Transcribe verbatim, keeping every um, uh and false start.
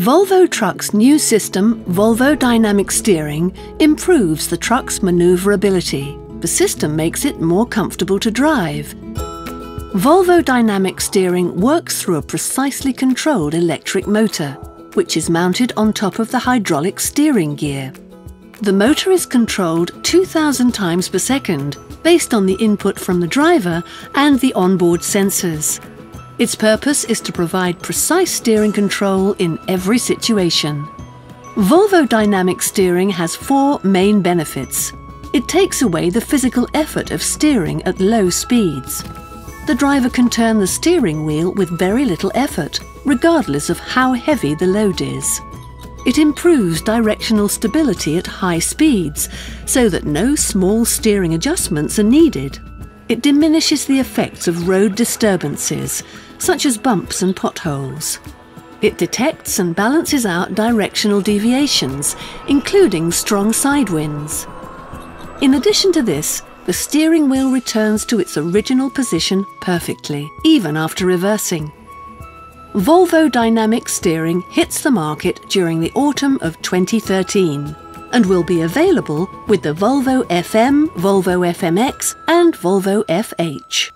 Volvo Trucks' new system, Volvo Dynamic Steering, improves the truck's manoeuvrability. The system makes it more comfortable to drive. Volvo Dynamic Steering works through a precisely controlled electric motor, which is mounted on top of the hydraulic steering gear. The motor is controlled two thousand times per second, based on the input from the driver and the onboard sensors. Its purpose is to provide precise steering control in every situation. Volvo Dynamic Steering has four main benefits. It takes away the physical effort of steering at low speeds. The driver can turn the steering wheel with very little effort, regardless of how heavy the load is. It improves directional stability at high speeds, so that no small steering adjustments are needed. It diminishes the effects of road disturbances, such as bumps and potholes. It detects and balances out directional deviations, including strong side winds. In addition to this, the steering wheel returns to its original position perfectly, even after reversing. Volvo Dynamic Steering hits the market during the autumn of twenty thirteen and will be available with the Volvo F M, Volvo F M X and Volvo F H.